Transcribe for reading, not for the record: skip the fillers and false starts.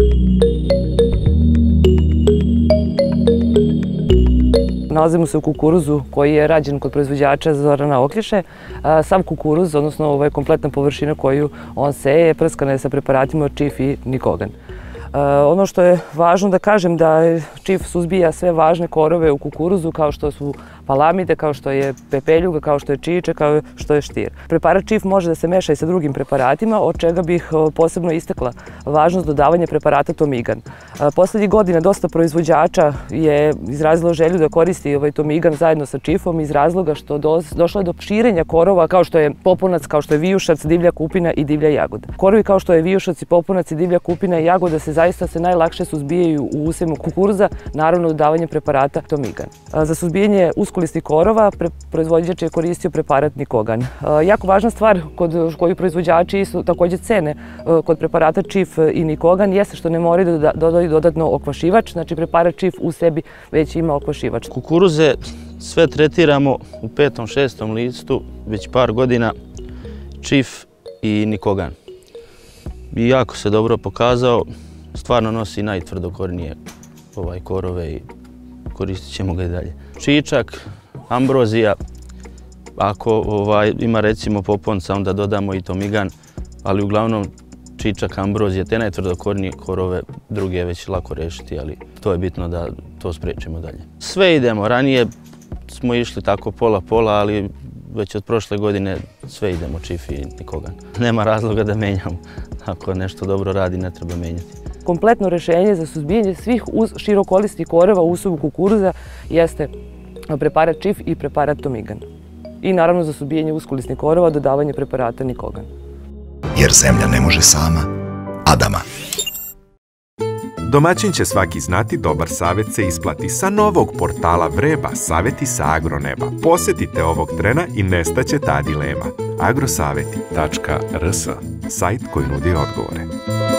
Nalazimo se u kukuruzu koji je rađen kod proizvođača Zorana Oklješe. Sam kukuruz, odnosno kompletna površina koju on seje, prskana je sa preparatima Čif i Nikogan. Ono što je važno da kažem da Čif suzbija sve važne korove u kukuruzu kao što su palamide, kao što je pepeljuga, kao što je čiče, kao što je štir. Preparat Čif može da se meša i sa drugim preparatima, od čega bih posebno istakla važnost dodavanja preparata Tomigan. Poslednjih godina dosta proizvođača je izrazilo želju da koristi Tomigan zajedno sa Čifom iz razloga što došlo je do širenja korova kao što je popunac, kao što je vijušac, divlja kupina i divlja jagoda. Korovi kao što je vijušac i popunac i divlja kupina i jagoda zaista se najlakše suzbijaju u usevima kukuruza, naravno dodavanjem preparata Tomigan. Za suzbijanje uskolistih korova proizvođač je koristio preparat Nikogan. Jako važna stvar koju proizvođači takođe cene kod preparata Čif i Nikogan jeste što ne moraju da dodaju dodatno okvašivač, znači preparat Čif u sebi već ima okvašivač. Kukuruze sve tretiramo u 5. 6. listu već par godina, Čif i Nikogan. I jako se dobro pokazao. Stvarno nosi najtvrdokornije korove i koristit ćemo ga i dalje. Čičak, ambrozija, ako ima recimo poponca onda dodamo i Tomigan, ali uglavnom čičak, ambrozija, te najtvrdokornije korove, druge je već lako rešiti, ali to je bitno da to sprečimo dalje. Sve idemo, ranije smo išli tako pola-pola, ali već od prošle godine sve idemo Čif i Nikogan. Nema razloga da menjamo, ako nešto dobro radi ne treba menjati. Kompletno rešenje za suzbijanje svih širokolistih korova u usovu kukuruza jeste preparat Čif i preparat Tomigan. I naravno za suzbijanje uskolistnih korova dodavanje preparata Nikogan. Jer zemlja ne može sama, Adama. Domaćin će svaki znati, dobar savjet se isplati. Sa novog portala Vreba, savjeti sa agroneba. Posetite ovog trena i nestaće ta dilema. agrosaveti.rs, sajt koji nudi odgovore.